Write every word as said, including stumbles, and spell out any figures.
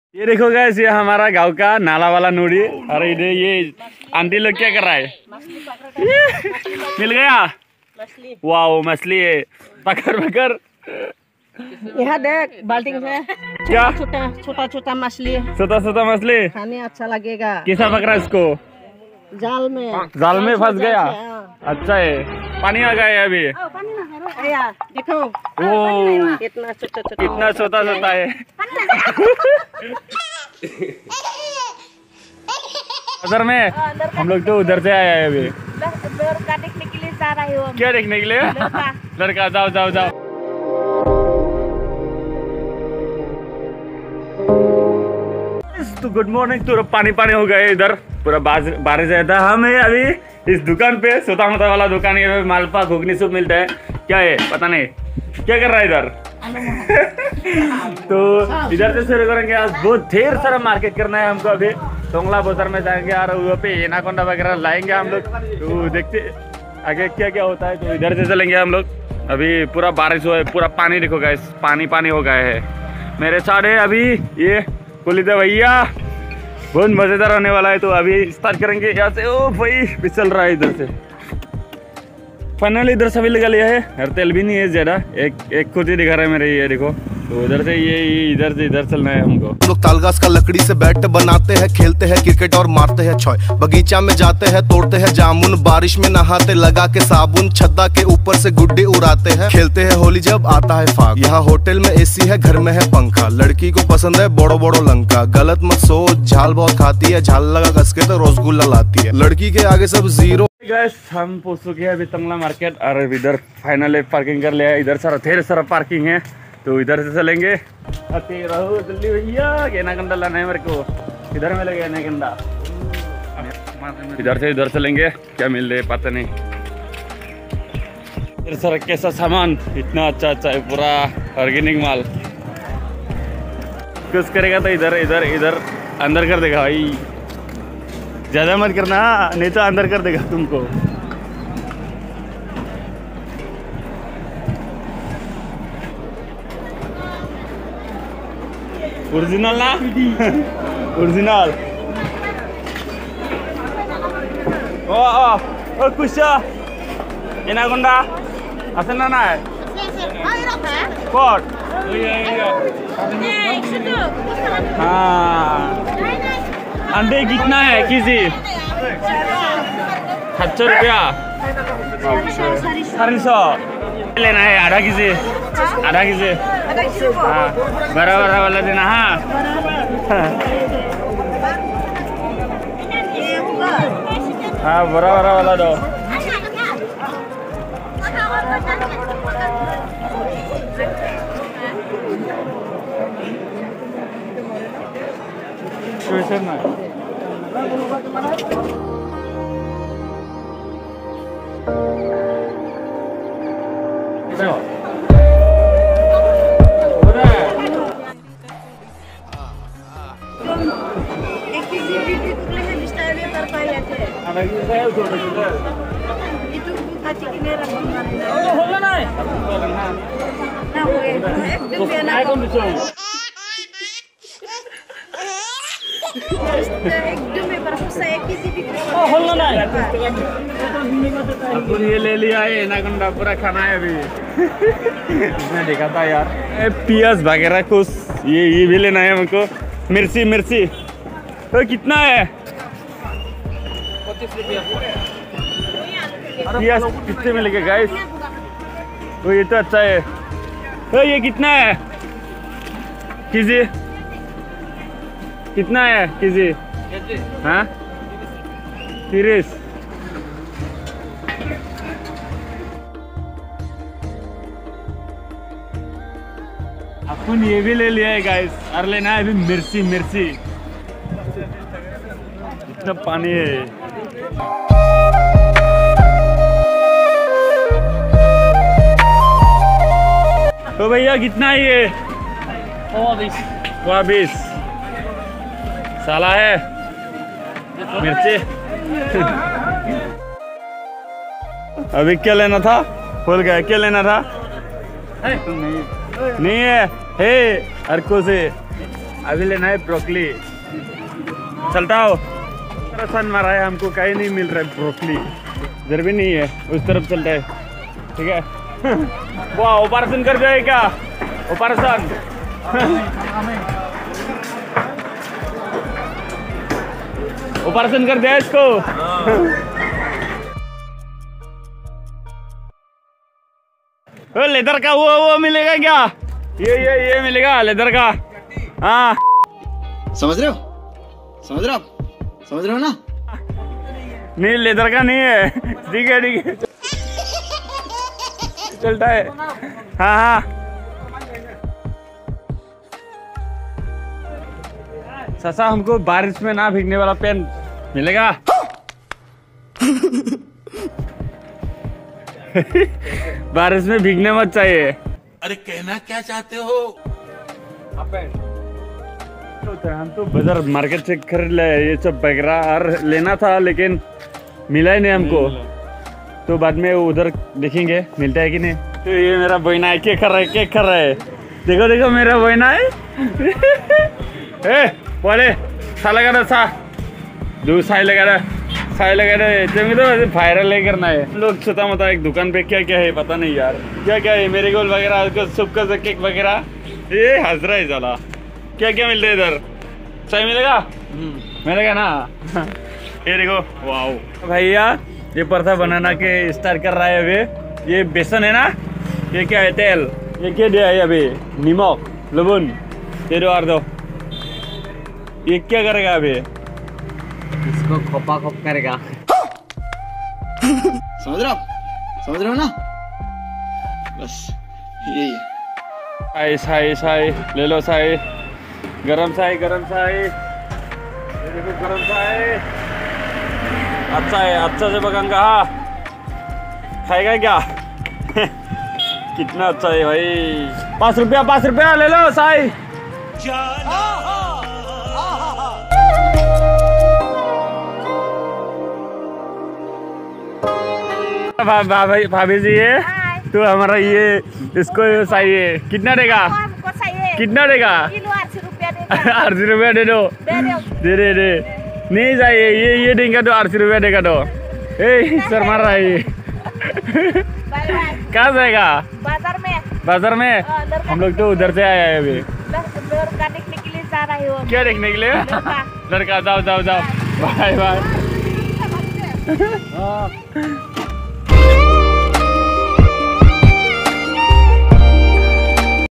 ये देखो गाइस, ये हमारा गांव का नाला वाला नोड़ी। अरे इधर ये आंटी लोग क्या कर रहा है? मिल गया मछली। वाओ मछली है, पकड़ पकड़। यहाँ देख बाल्टी से क्या छोटा छोटा छोटा मछली, छोटा छोटा मछली खाने अच्छा लगेगा। कैसा पकड़ा इसको? जाल में जाल में फंस गया। हाँ। अच्छा है, पानी आ गया है अभी। या, देखो ओ कितना छोटा छोटा कितना छोटा छोटा है। उधर में हम लोग तो उधर से आए हैं अभी। लड़का देखने के लिए जा रहे हो? क्या देखने के लिए? लड़का। लड़का, जाओ जाओ जाओ। तो गुड मॉर्निंग। तो पानी पानी हो गए इधर, पूरा बारिश रहता है। हम है अभी इस दुकान पे, छोटा मोटा वाला दुकान है, मालपा घुगनी सब मिलता है। क्या है पता नहीं क्या कर रहा है इधर। तो इधर से शुरू करेंगे। आज बहुत ढेर सारा मार्केट करना है हमको। अभी टोंगला बाजार में जाएंगे और वहाँ पे एनाकोंडा वगैरह लाएंगे हम लोग। तो देखते आगे क्या क्या होता है। तो इधर से चलेंगे हम लोग। अभी पूरा बारिश हुआ है, पूरा पानी देखो गाइस, पानी पानी हो गया है मेरे साथ है अभी। ये कुलिते भैया बहुत मजेदार होने वाला है। तो अभी स्टार्ट करेंगे यहाँ से। ओ भाई फिसल रहा है इधर से। फाइनली इधर सभी लगा लिया है यार, तेल भी नहीं है ज्यादा। एक एक खुद ही दिखा रहा है मेरे, ये देखो। तो इधर से ये इधर से इधर चलना है हमको। लोग तालगाछ का लकड़ी से बैट बनाते हैं, खेलते हैं क्रिकेट और मारते हैं छय। बगीचा में जाते हैं, तोड़ते हैं जामुन, बारिश में नहाते लगा के साबुन, छत्ता के ऊपर से गुड्डे उड़ाते हैं, खेलते हैं होली जब आता है फाग। यहाँ होटल में एसी है, घर में है पंखा, लड़की को पसंद है बड़ो बड़ो लंका। गलत मत सोच, झाल बहुत खाती है, झाल लगा कस के तो रसगुल्ला लाती है। लड़की के आगे सब जीरो। गाइस हम पहुंच चुके हैं अभी टोंगला मार्केट। और इधर फाइनली पार्किंग कर लिया है। इधर सारा ढेर सारा पार्किंग है, तो इधर से चलेंगे। आते रहो जल्दी भैया, एनाकोंडा लाना है मेरे को। इधर में लगे एनाकोंडा, इधर से इधर चलेंगे। क्या मिल रहा है पता नहीं। ढेर सारा कैसा सामान, इतना अच्छा अच्छा है, पूरा ऑर्गेनिक माल। कुछ करेगा तो इधर इधर इधर अंदर कर देगा भाई, ज्यादा मत करना, नहीं तो अंदर कर देगा तुमको। ओरिजिनल ना ओरिजिनल। ओ ओ ओ कुशा एनाकोंडा আছে না না? কট हाँ अंडे कितना है केजी? सात सौ रुपया। साढ़े सौ लेना है, आधा केजी। आधा केजी हाँ, बड़ा बड़ा वाला देना। हाँ हाँ बड़ा बड़ा वाला दो। क्वेश्चन ना अपन ये ले लिया है एनाकोंडा, पूरा खाना है अभी। इसने देखा था यार, प्याज वगैरह कुछ, ये ये भी लेना है हमको। मिर्ची मिर्ची तो कितना है? प्याज कितने में लेके गाइस? तो ये तो अच्छा है। तो ये कितना है केजी? कितना है केजी? हाँ तीस। अपन ये भी ले लिया है गाइस, और लेना है अभी मिर्ची मिर्ची। इतना पानी है। तो भैया कितना है ये? वो बीस साला है मिर्ची। अभी क्या लेना था? भूल गया क्या लेना था? नहीं, नहीं है। हे अर्को से अभी लेना है ब्रोकली। चलता हो। सन मारा है हमको, कहीं नहीं मिल रहा है ब्रोकली, इधर भी नहीं है, उस तरफ चलता है। ठीक है। वाह, ऑपरेशन कर जाए क्या? ऑपरेशन। ऑपरेशन कर दिया इसको। ओ, लेदर का वो वो मिलेगा क्या? ये ये ये मिलेगा लेदर का। हाँ समझ रहे हो? समझ रहे हो आप? समझ रहे हो ना? नहीं, लेदर का नहीं है। ठीक है ठीक है, चलता है। हाँ हाँ, ससा हमको बारिश में ना भीगने वाला पेन मिलेगा? बारिश में भीगने मत चाहिए। अरे कहना क्या चाहते हो? तो हम तो बाजार मार्केट से खरीद ले ये सब वगैरह, और लेना था लेकिन मिला ही नहीं हमको। तो बाद में उधर देखेंगे मिलता है कि नहीं। तो ये मेरा बहना है, क्या कर रहा है, क्या कर रहा है? देखो देखो मेरा बहना है। ए बोले सा लगा रहा सा दो साई लगा रहा साई लगा रहा तो वायरल नहीं करना है। लोग छोटा मोटा एक दुकान पे क्या क्या है पता नहीं यार, क्या क्या है, मेरे गोल वगैरह, सबका केक वगैरह, ये हंस रहा है साला। क्या क्या मिलता है इधर? चाय मिलेगा? मिलेगा ना? ये देखो, वाओ भैया, ये परथा बनाना के स्टार्ट कर रहा है अभी। ये बेसन है ना, ये क्या है? तेल। ये क्या दिया है अभी? नमक, लवण, ये दो और दो। ये क्या करेगा अभी? इसको खोपा खोप करेगा। समझ रहे हो? समझ रहे हो ना? बस यही है। साई साई साई ले लो, साई गरम साई, गरम साई, ये देखो गरम साई। अच्छा है, अच्छा से पकाऊंगा। हाँ, खाएगा क्या? कितना अच्छा है भाई। पाँच रुपया पाँच रुपया ले लो साई। भाभी भाभी जी, ये तो हमारा ये इसको चाहिए, कितना देगा? हमको चाहिए कितना देगा? किलो अस्सी रुपया देगा। अस्सी रुपया दे दो। दे दो। दे दे दे नहीं चाहिए, ये ये देंगे तो अस्सी रुपया देगा तो। ए सर मार रहा है ये। कहाँ जाएगा? बाजार में। बाजार में? हाँ, लड़का हम लोग तो उधर से आए हैं अभी। लड़का देखने के लिए जा रहे हो? क्या देखने के लिए? लड़का। लड़का, जाओ जाओ जाओ, बाय बाय।